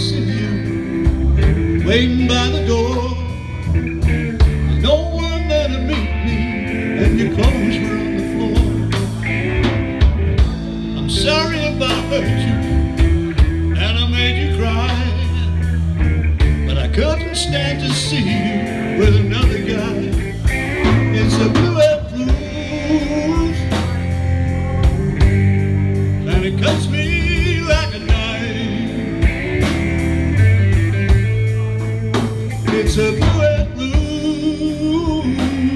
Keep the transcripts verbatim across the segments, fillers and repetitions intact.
see you waiting by the door. There's no one there to meet me, and your clothes were on the floor. I'm sorry if I hurt you, and I made you cry, but I couldn't stand to see you with another guy. It's a blue-eyed blues, and it cuts me like a knife. It's a blue-eyed blues,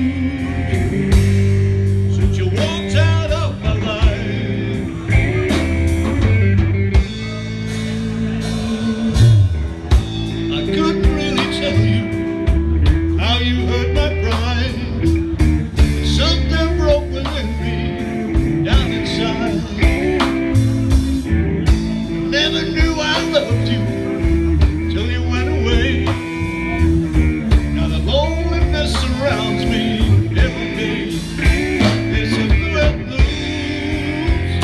since you walked out of my life. I couldn't really tell you how you hurt my pride. Something broke within me down inside. Never knew I loved you till you went away. Now the loneliness surrounds me every day. It's a blue-eyed blues,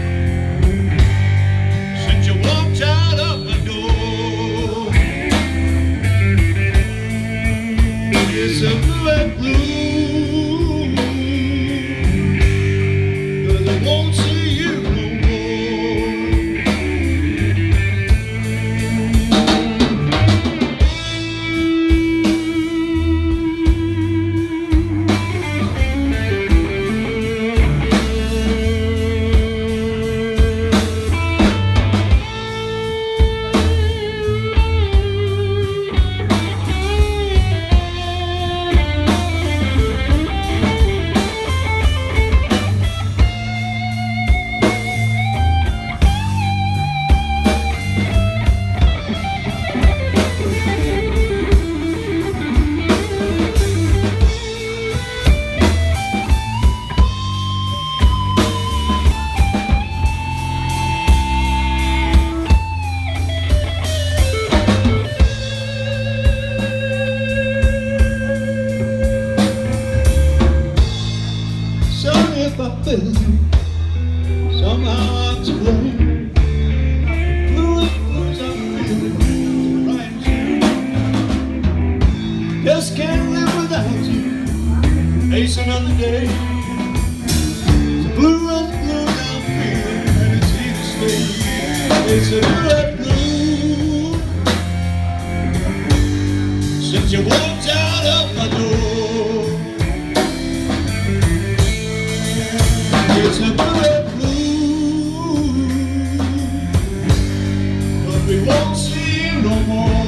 since you walked out of the door. It's a blue-eyed blues, 'cause I won't see you no more. Sorry if I failed you, somehow I'm to blame. Blue-eyed blues I'm feeling right too. Just can't live without you, face another day. It's a blue-eyed blues I'm feeling, and it's here to stay. It's a blue-eyed blues, since you walked out of my door. It's a blue-eyed blues, but we won't see you no more.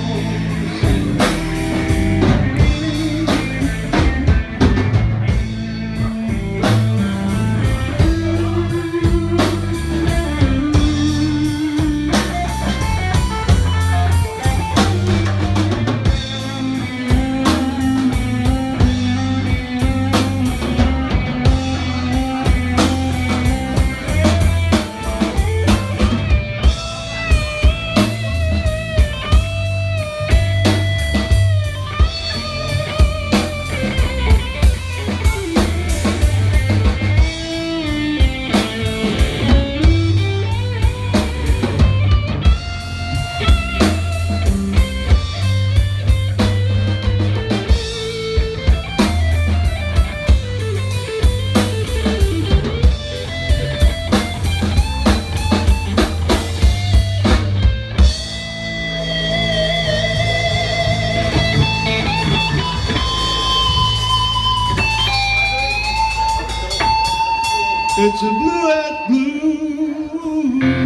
It's a blue-eyed blues.